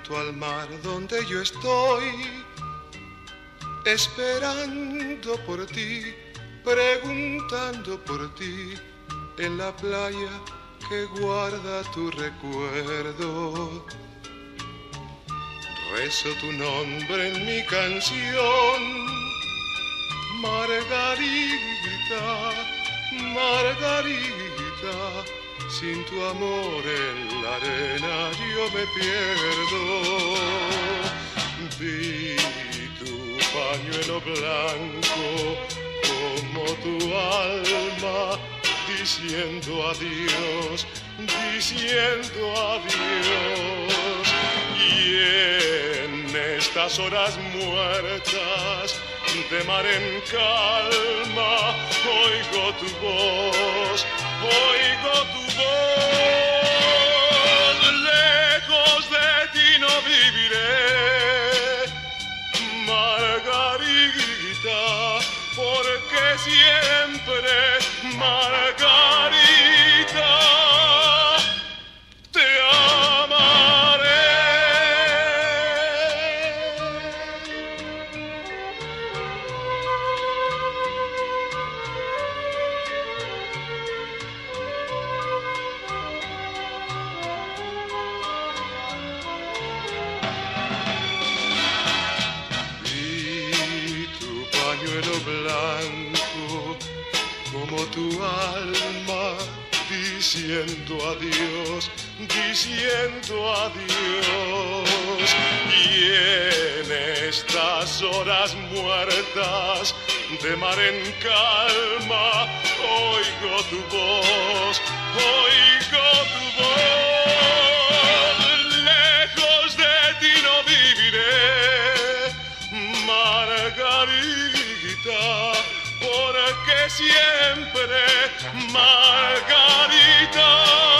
junto al mar donde yo estoy, esperando por ti, preguntando por ti, en la playa que guarda tu recuerdo. Rezo tu nombre en mi canción, Margarita, Margarita, sin tu amor en la arena yo me pierdo. Vi tu pañuelo blanco como tu alma diciendo adiós, diciendo adiós. Y en estas horas muertas de mar en calma oigo tu voz, oigo tu voz. Lejos de ti no viviré, Margarita, porque siempre, Margarita, te amaré. Blanco como tu alma diciendo adiós, diciendo adiós. Y en estas horas muertas de mar en calma oigo tu voz, oigo tu voz. Lejos de ti no viviré, Margarita, porque siempre, Margarita.